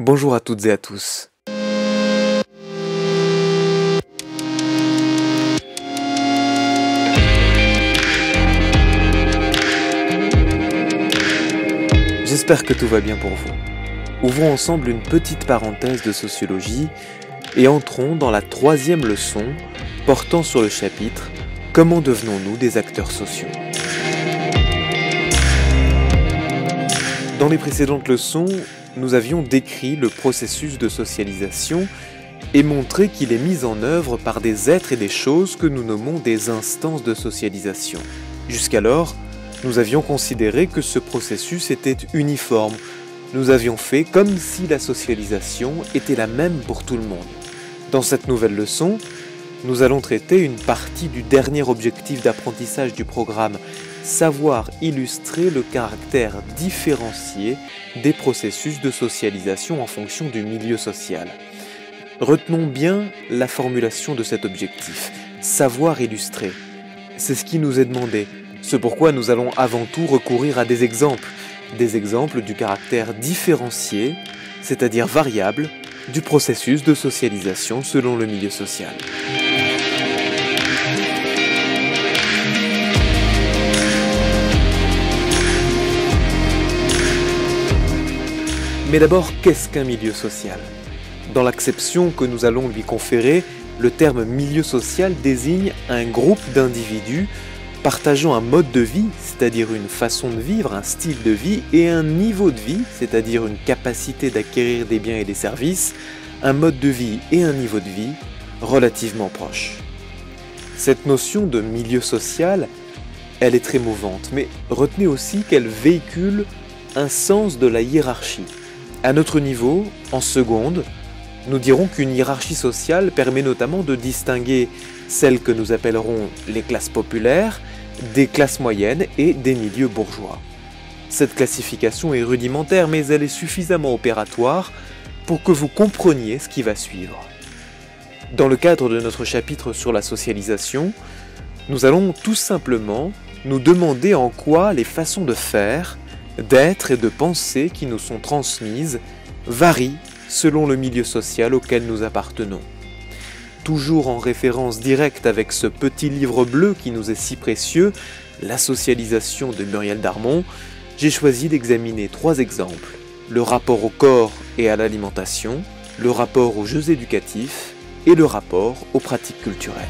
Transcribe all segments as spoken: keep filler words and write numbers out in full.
Bonjour à toutes et à tous. J'espère que tout va bien pour vous. Ouvrons ensemble une petite parenthèse de sociologie et entrons dans la troisième leçon portant sur le chapitre « Comment devenons-nous des acteurs sociaux ?» Dans les précédentes leçons, nous avions décrit le processus de socialisation et montré qu'il est mis en œuvre par des êtres et des choses que nous nommons des instances de socialisation. Jusqu'alors, nous avions considéré que ce processus était uniforme. Nous avions fait comme si la socialisation était la même pour tout le monde. Dans cette nouvelle leçon, nous allons traiter une partie du dernier objectif d'apprentissage du programme, savoir illustrer le caractère différencié des processus de socialisation en fonction du milieu social. Retenons bien la formulation de cet objectif, savoir illustrer. C'est ce qui nous est demandé. C'est pourquoi nous allons avant tout recourir à des exemples, des exemples du caractère différencié, c'est-à-dire variable, du processus de socialisation selon le milieu social. Mais d'abord, qu'est-ce qu'un milieu social ? Dans l'acception que nous allons lui conférer, le terme milieu social désigne un groupe d'individus partageant un mode de vie, c'est-à-dire une façon de vivre, un style de vie, et un niveau de vie, c'est-à-dire une capacité d'acquérir des biens et des services, un mode de vie et un niveau de vie relativement proches. Cette notion de milieu social, elle est très mouvante, mais retenez aussi qu'elle véhicule un sens de la hiérarchie. À notre niveau, en seconde, nous dirons qu'une hiérarchie sociale permet notamment de distinguer celles que nous appellerons les classes populaires, des classes moyennes et des milieux bourgeois. Cette classification est rudimentaire, mais elle est suffisamment opératoire pour que vous compreniez ce qui va suivre. Dans le cadre de notre chapitre sur la socialisation, nous allons tout simplement nous demander en quoi les façons de faire, d'être et de penser qui nous sont transmises varient selon le milieu social auquel nous appartenons. Toujours en référence directe avec ce petit livre bleu qui nous est si précieux, La socialisation de Muriel Darmon, j'ai choisi d'examiner trois exemples: le rapport au corps et à l'alimentation, le rapport aux jeux éducatifs et le rapport aux pratiques culturelles.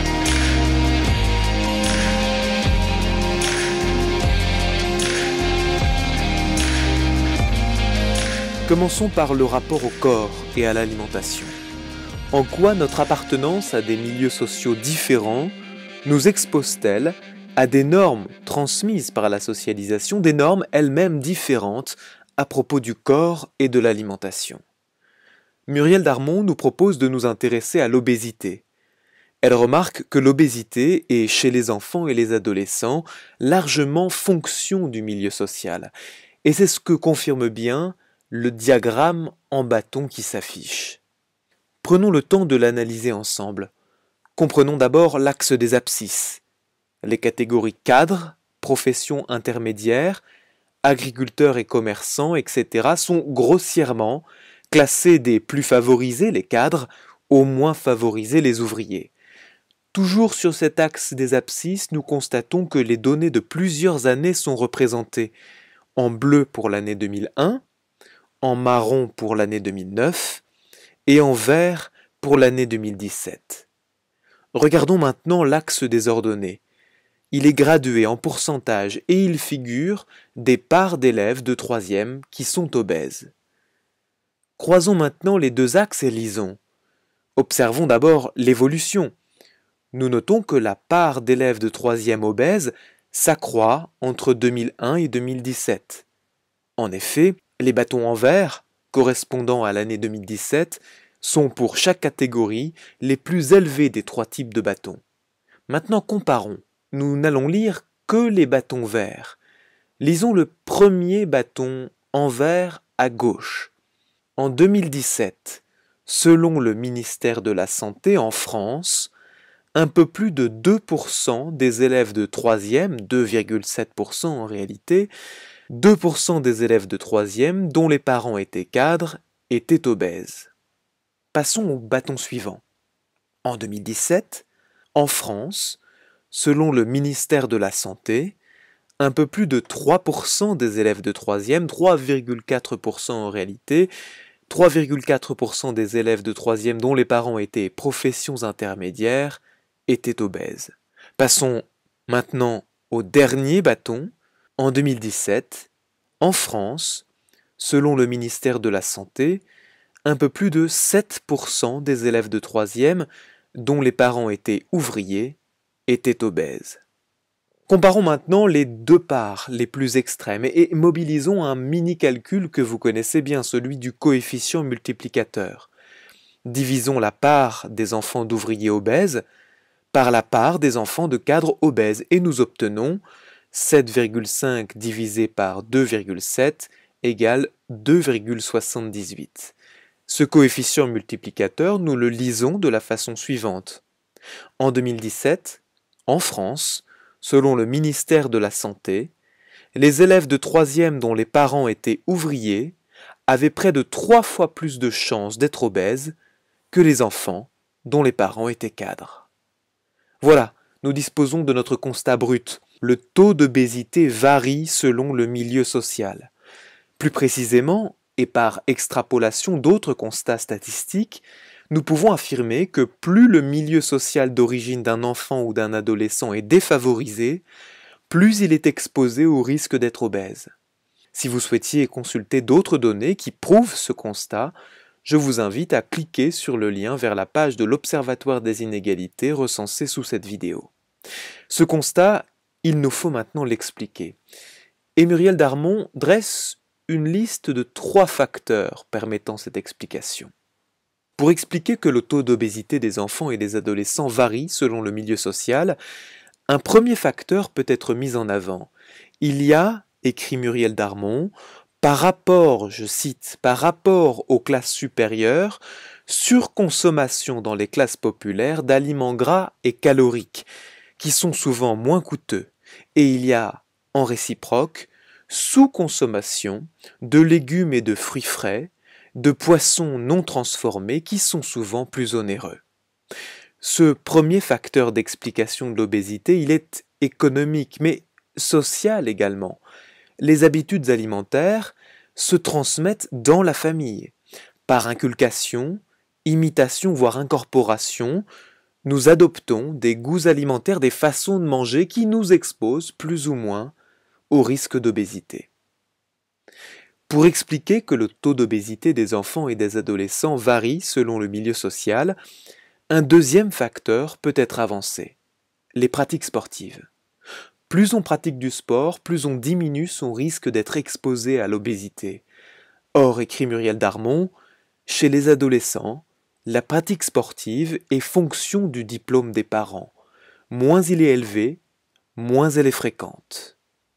Commençons par le rapport au corps et à l'alimentation. En quoi notre appartenance à des milieux sociaux différents nous expose-t-elle à des normes transmises par la socialisation, des normes elles-mêmes différentes à propos du corps et de l'alimentation? Muriel Darmon nous propose de nous intéresser à l'obésité. Elle remarque que l'obésité est, chez les enfants et les adolescents, largement fonction du milieu social. Et c'est ce que confirme bien le diagramme en bâton qui s'affiche. Prenons le temps de l'analyser ensemble. Comprenons d'abord l'axe des abscisses. Les catégories cadres, professions intermédiaires, agriculteurs et commerçants, et cetera sont grossièrement classées des plus favorisés, les cadres, aux moins favorisés, les ouvriers. Toujours sur cet axe des abscisses, nous constatons que les données de plusieurs années sont représentées en bleu pour l'année deux mille un, en marron pour l'année deux mille neuf et en vert pour l'année deux mille dix-sept. Regardons maintenant l'axe des ordonnées. Il est gradué en pourcentage et il figure des parts d'élèves de troisième qui sont obèses. Croisons maintenant les deux axes et lisons. Observons d'abord l'évolution. Nous notons que la part d'élèves de troisième obèses s'accroît entre deux mille un et deux mille dix-sept. En effet, les bâtons en vert, correspondant à l'année deux mille dix-sept, sont pour chaque catégorie les plus élevés des trois types de bâtons. Maintenant comparons. Nous n'allons lire que les bâtons verts. Lisons le premier bâton en vert à gauche. En deux mille dix-sept, selon le ministère de la Santé en France, un peu plus de deux pour cent des élèves de troisième, deux virgule sept pour cent en réalité, deux pour cent des élèves de troisième dont les parents étaient cadres étaient obèses. Passons au bâton suivant. En deux mille dix-sept, en France, selon le ministère de la Santé, un peu plus de trois pour cent des élèves de troisième, trois virgule quatre pour cent en réalité, trois virgule quatre pour cent des élèves de troisième dont les parents étaient professions intermédiaires étaient obèses. Passons maintenant au dernier bâton. En deux mille dix-sept, en France, selon le ministère de la Santé, un peu plus de sept pour cent des élèves de troisième, dont les parents étaient ouvriers, étaient obèses. Comparons maintenant les deux parts les plus extrêmes et mobilisons un mini-calcul que vous connaissez bien, celui du coefficient multiplicateur. Divisons la part des enfants d'ouvriers obèses par la part des enfants de cadres obèses et nous obtenons sept virgule cinq divisé par deux virgule sept égale deux virgule soixante-dix-huit. Ce coefficient multiplicateur, nous le lisons de la façon suivante. En deux mille dix-sept, en France, selon le ministère de la Santé, les élèves de troisième dont les parents étaient ouvriers avaient près de trois fois plus de chances d'être obèses que les enfants dont les parents étaient cadres. Voilà, nous disposons de notre constat brut. Le taux d'obésité varie selon le milieu social. Plus précisément, et par extrapolation d'autres constats statistiques, nous pouvons affirmer que plus le milieu social d'origine d'un enfant ou d'un adolescent est défavorisé, plus il est exposé au risque d'être obèse. Si vous souhaitiez consulter d'autres données qui prouvent ce constat, je vous invite à cliquer sur le lien vers la page de l'Observatoire des inégalités recensée sous cette vidéo. Ce constat, il nous faut maintenant l'expliquer. Et Muriel Darmon dresse une liste de trois facteurs permettant cette explication. Pour expliquer que le taux d'obésité des enfants et des adolescents varie selon le milieu social, un premier facteur peut être mis en avant. Il y a, écrit Muriel Darmon, par rapport, je cite, par rapport aux classes supérieures, surconsommation dans les classes populaires d'aliments gras et caloriques, qui sont souvent moins coûteux, et il y a, en réciproque, sous-consommation de légumes et de fruits frais, de poissons non transformés qui sont souvent plus onéreux. Ce premier facteur d'explication de l'obésité, il est économique, mais social également. Les habitudes alimentaires se transmettent dans la famille. Par inculcation, imitation, voire incorporation, nous adoptons des goûts alimentaires, des façons de manger qui nous exposent plus ou moins au risque d'obésité. Pour expliquer que le taux d'obésité des enfants et des adolescents varie selon le milieu social, un deuxième facteur peut être avancé, les pratiques sportives. Plus on pratique du sport, plus on diminue son risque d'être exposé à l'obésité. Or, écrit Muriel Darmon, chez les adolescents, la pratique sportive est fonction du diplôme des parents. Moins il est élevé, moins elle est fréquente.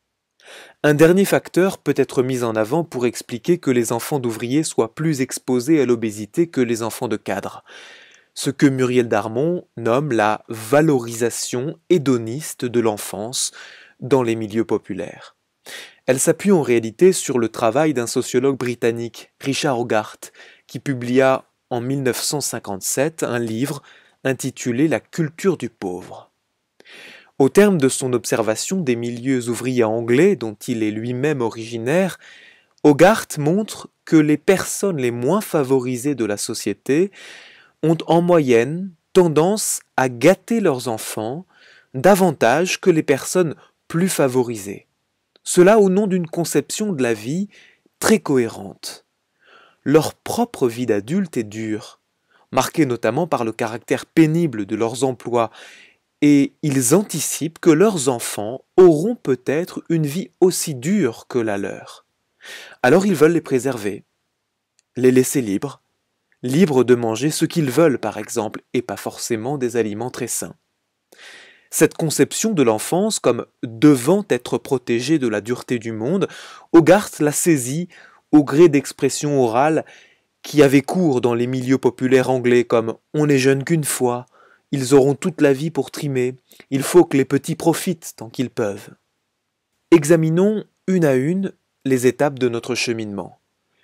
Un dernier facteur peut être mis en avant pour expliquer que les enfants d'ouvriers soient plus exposés à l'obésité que les enfants de cadres, ce que Muriel Darmon nomme la valorisation hédoniste de l'enfance dans les milieux populaires. Elle s'appuie en réalité sur le travail d'un sociologue britannique, Richard Hogarth, qui publia en mille neuf cent cinquante-sept un livre intitulé « La culture du pauvre ». Au terme de son observation des milieux ouvriers anglais dont il est lui-même originaire, Hogarth montre que les personnes les moins favorisées de la société ont en moyenne tendance à gâter leurs enfants davantage que les personnes plus favorisées. Cela au nom d'une conception de la vie très cohérente. Leur propre vie d'adulte est dure, marquée notamment par le caractère pénible de leurs emplois, et ils anticipent que leurs enfants auront peut-être une vie aussi dure que la leur. Alors ils veulent les préserver, les laisser libres, libres de manger ce qu'ils veulent par exemple, et pas forcément des aliments très sains. Cette conception de l'enfance comme devant être protégée de la dureté du monde, Hogarth l'a saisie au gré d'expressions orales qui avaient cours dans les milieux populaires anglais comme « on n'est jeune qu'une fois », ils auront toute la vie pour trimer, il faut que les petits profitent tant qu'ils peuvent. Examinons une à une les étapes de notre cheminement.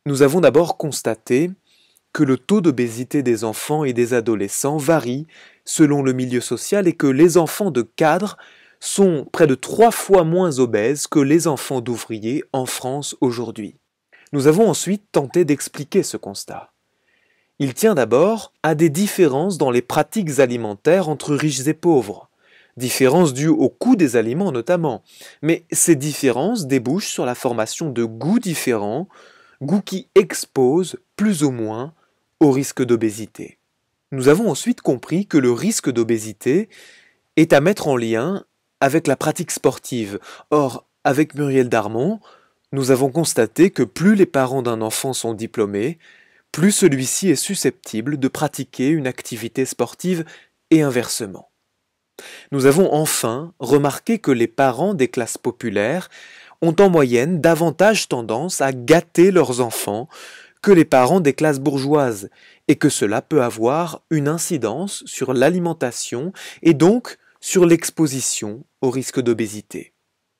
Nous avons d'abord constaté que le taux d'obésité des enfants et des adolescents varie selon le milieu social et que les enfants de cadres sont près de trois fois moins obèses que les enfants d'ouvriers en France aujourd'hui. Nous avons ensuite tenté d'expliquer ce constat. Il tient d'abord à des différences dans les pratiques alimentaires entre riches et pauvres, différences dues au coût des aliments notamment, mais ces différences débouchent sur la formation de goûts différents, goûts qui exposent plus ou moins au risque d'obésité. Nous avons ensuite compris que le risque d'obésité est à mettre en lien avec la pratique sportive. Or, avec Muriel Darmon, nous avons constaté que plus les parents d'un enfant sont diplômés, plus celui-ci est susceptible de pratiquer une activité sportive et inversement. Nous avons enfin remarqué que les parents des classes populaires ont en moyenne davantage tendance à gâter leurs enfants que les parents des classes bourgeoises, et que cela peut avoir une incidence sur l'alimentation et donc sur l'exposition au risque d'obésité.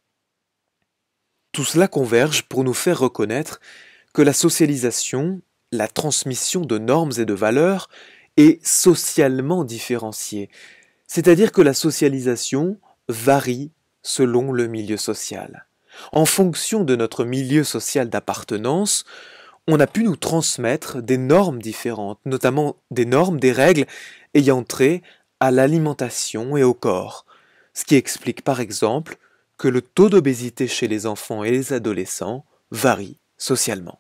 Tout cela converge pour nous faire reconnaître que la socialisation, la transmission de normes et de valeurs est socialement différenciée, c'est-à-dire que la socialisation varie selon le milieu social. En fonction de notre milieu social d'appartenance, on a pu nous transmettre des normes différentes, notamment des normes, des règles ayant trait à l'alimentation et au corps, ce qui explique par exemple que le taux d'obésité chez les enfants et les adolescents varie socialement.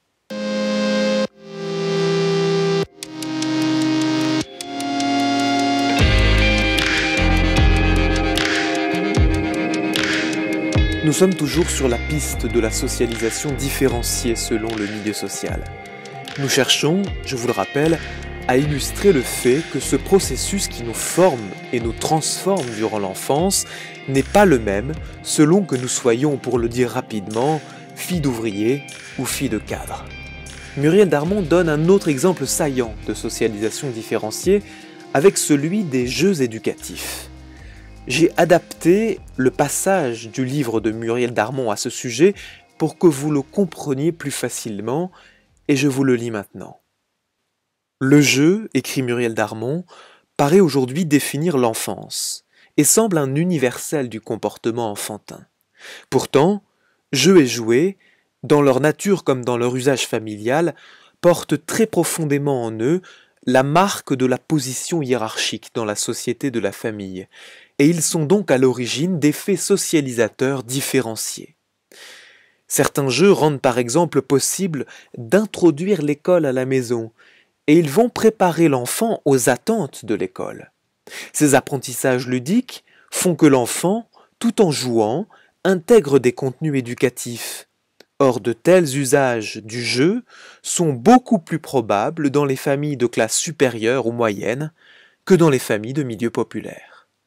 Nous sommes toujours sur la piste de la socialisation différenciée selon le milieu social. Nous cherchons, je vous le rappelle, à illustrer le fait que ce processus qui nous forme et nous transforme durant l'enfance n'est pas le même selon que nous soyons, pour le dire rapidement, filles d'ouvriers ou filles de cadres. Muriel Darmon donne un autre exemple saillant de socialisation différenciée avec celui des jeux éducatifs. J'ai adapté le passage du livre de Muriel Darmon à ce sujet pour que vous le compreniez plus facilement, et je vous le lis maintenant. Le jeu, écrit Muriel Darmon, paraît aujourd'hui définir l'enfance, et semble un universel du comportement enfantin. Pourtant, jeu et jouet, dans leur nature comme dans leur usage familial, portent très profondément en eux la marque de la position hiérarchique dans la société de la famille, et ils sont donc à l'origine d'effets socialisateurs différenciés. Certains jeux rendent par exemple possible d'introduire l'école à la maison, et ils vont préparer l'enfant aux attentes de l'école. Ces apprentissages ludiques font que l'enfant, tout en jouant, intègre des contenus éducatifs. Or, de tels usages du jeu sont beaucoup plus probables dans les familles de classe supérieure ou moyenne que dans les familles de milieu populaire.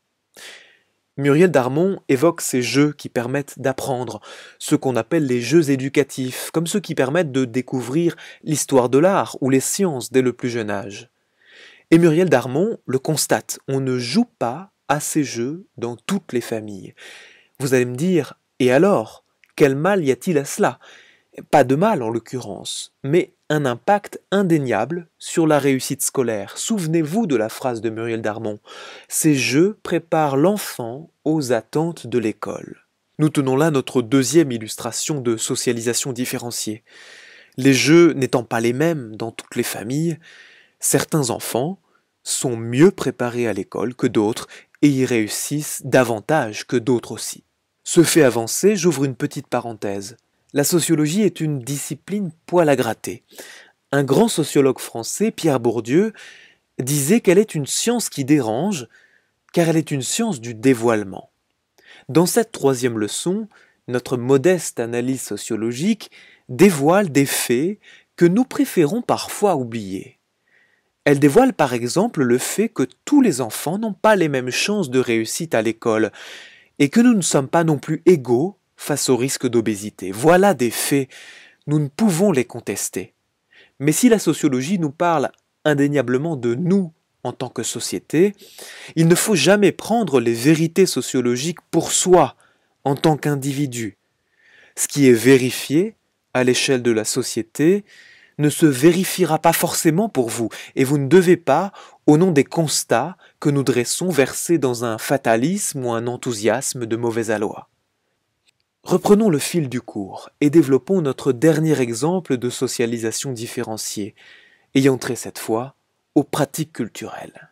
Muriel Darmon évoque ces jeux qui permettent d'apprendre, ce qu'on appelle les jeux éducatifs, comme ceux qui permettent de découvrir l'histoire de l'art ou les sciences dès le plus jeune âge. Et Muriel Darmon le constate, on ne joue pas à ces jeux dans toutes les familles. Vous allez me dire, et alors, quel mal y a-t-il à cela? Pas de mal en l'occurrence, mais un impact indéniable sur la réussite scolaire. Souvenez-vous de la phrase de Muriel Darmon. Ces jeux préparent l'enfant aux attentes de l'école. Nous tenons là notre deuxième illustration de socialisation différenciée. Les jeux n'étant pas les mêmes dans toutes les familles, certains enfants sont mieux préparés à l'école que d'autres et y réussissent davantage que d'autres aussi. Ce fait avancé, j'ouvre une petite parenthèse. La sociologie est une discipline poil à gratter. Un grand sociologue français, Pierre Bourdieu, disait qu'elle est une science qui dérange, car elle est une science du dévoilement. Dans cette troisième leçon, notre modeste analyse sociologique dévoile des faits que nous préférons parfois oublier. Elle dévoile par exemple le fait que tous les enfants n'ont pas les mêmes chances de réussite à l'école, et que nous ne sommes pas non plus égaux face au risque d'obésité. Voilà des faits, nous ne pouvons les contester. Mais si la sociologie nous parle indéniablement de nous en tant que société, il ne faut jamais prendre les vérités sociologiques pour soi en tant qu'individu. Ce qui est vérifié à l'échelle de la société ne se vérifiera pas forcément pour vous, et vous ne devez pas, au nom des constats que nous dressons, verser dans un fatalisme ou un enthousiasme de mauvais aloi. Reprenons le fil du cours et développons notre dernier exemple de socialisation différenciée, ayant trait cette fois aux pratiques culturelles.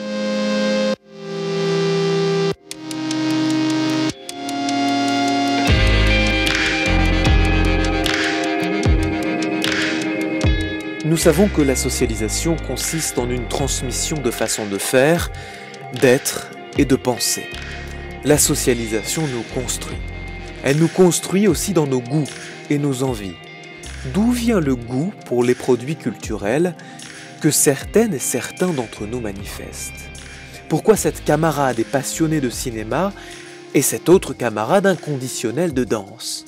Nous savons que la socialisation consiste en une transmission de façon de faire, d'être et de penser. La socialisation nous construit. Elle nous construit aussi dans nos goûts et nos envies. D'où vient le goût pour les produits culturels que certaines et certains d'entre nous manifestent? Pourquoi cette camarade est passionnée de cinéma et cet autre camarade inconditionnel de danse?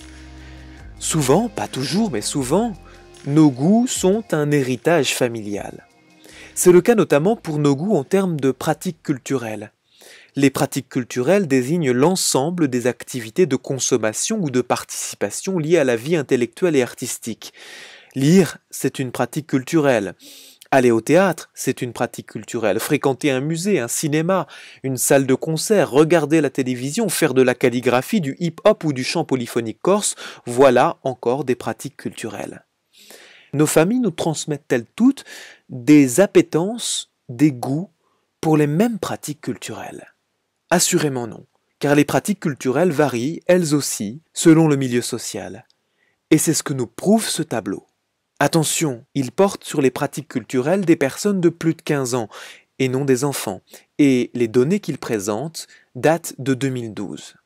Souvent, pas toujours, mais souvent, nos goûts sont un héritage familial. C'est le cas notamment pour nos goûts en termes de pratiques culturelles. Les pratiques culturelles désignent l'ensemble des activités de consommation ou de participation liées à la vie intellectuelle et artistique. Lire, c'est une pratique culturelle. Aller au théâtre, c'est une pratique culturelle. Fréquenter un musée, un cinéma, une salle de concert, regarder la télévision, faire de la calligraphie, du hip-hop ou du chant polyphonique corse, voilà encore des pratiques culturelles. Nos familles nous transmettent-elles toutes des appétences, des goûts pour les mêmes pratiques culturelles? Assurément non, car les pratiques culturelles varient, elles aussi, selon le milieu social. Et c'est ce que nous prouve ce tableau. Attention, il porte sur les pratiques culturelles des personnes de plus de quinze ans, et non des enfants, et les données qu'il présente datent de deux mille douze.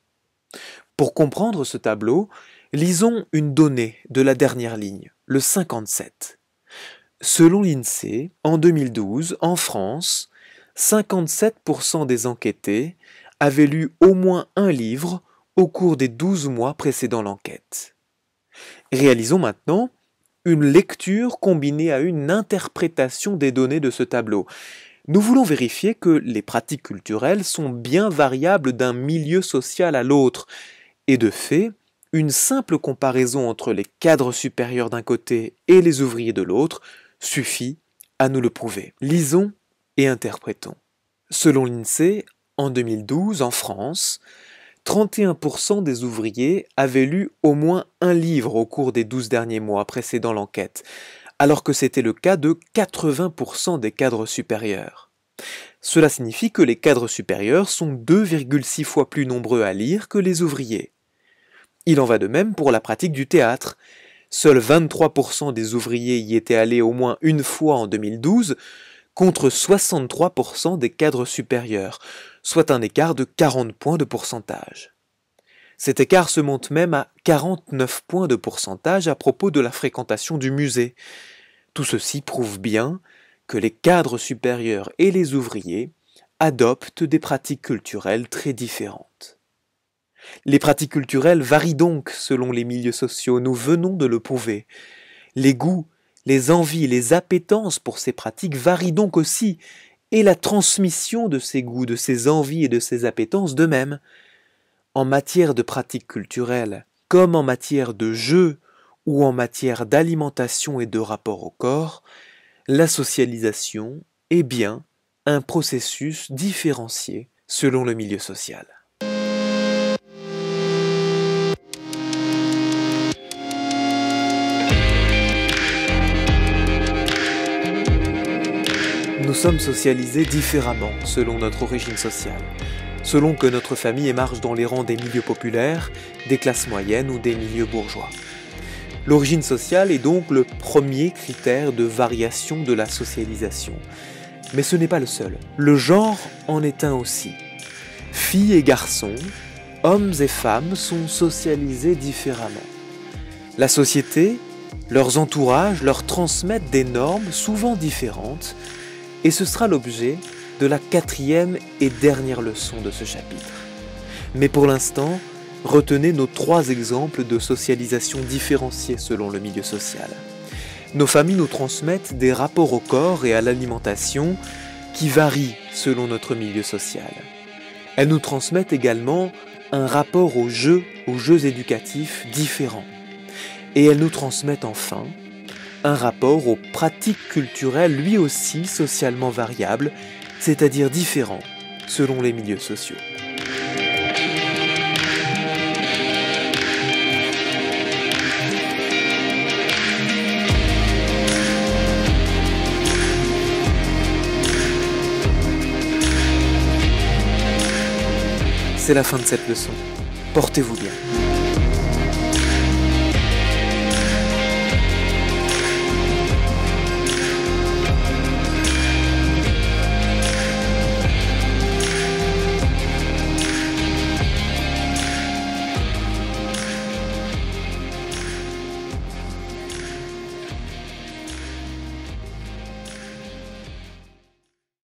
Pour comprendre ce tableau, lisons une donnée de la dernière ligne, le cinquante-sept. Selon l'INSEE, en deux mille douze, en France, cinquante-sept pour cent des enquêtés avaient lu au moins un livre au cours des douze mois précédant l'enquête. Réalisons maintenant une lecture combinée à une interprétation des données de ce tableau. Nous voulons vérifier que les pratiques culturelles sont bien variables d'un milieu social à l'autre, et de fait, une simple comparaison entre les cadres supérieurs d'un côté et les ouvriers de l'autre suffit à nous le prouver. Lisons et interprétons. Selon l'INSEE, en deux mille douze, en France, trente et un pour cent des ouvriers avaient lu au moins un livre au cours des douze derniers mois précédant l'enquête, alors que c'était le cas de quatre-vingts pour cent des cadres supérieurs. Cela signifie que les cadres supérieurs sont deux virgule six fois plus nombreux à lire que les ouvriers. Il en va de même pour la pratique du théâtre. Seuls vingt-trois pour cent des ouvriers y étaient allés au moins une fois en deux mille douze, contre soixante-trois pour cent des cadres supérieurs, soit un écart de quarante points de pourcentage. Cet écart se monte même à quarante-neuf points de pourcentage à propos de la fréquentation du musée. Tout ceci prouve bien que les cadres supérieurs et les ouvriers adoptent des pratiques culturelles très différentes. Les pratiques culturelles varient donc selon les milieux sociaux, nous venons de le prouver. Les goûts, les envies, les appétences pour ces pratiques varient donc aussi, et la transmission de ces goûts, de ces envies et de ces appétences de même. En matière de pratiques culturelles, comme en matière de jeu ou en matière d'alimentation et de rapport au corps, la socialisation est bien un processus différencié selon le milieu social. Nous sommes socialisés différemment selon notre origine sociale, selon que notre famille émarge dans les rangs des milieux populaires, des classes moyennes ou des milieux bourgeois. L'origine sociale est donc le premier critère de variation de la socialisation. Mais ce n'est pas le seul. Le genre en est un aussi. Filles et garçons, hommes et femmes sont socialisés différemment. La société, leurs entourages leur transmettent des normes souvent différentes, et ce sera l'objet de la quatrième et dernière leçon de ce chapitre. Mais pour l'instant, retenez nos trois exemples de socialisation différenciée selon le milieu social. Nos familles nous transmettent des rapports au corps et à l'alimentation qui varient selon notre milieu social. Elles nous transmettent également un rapport aux jeux, aux jeux éducatifs différents. Et elles nous transmettent enfin un rapport aux pratiques culturelles lui aussi socialement variables, c'est-à-dire différents selon les milieux sociaux. C'est la fin de cette leçon. Portez-vous bien.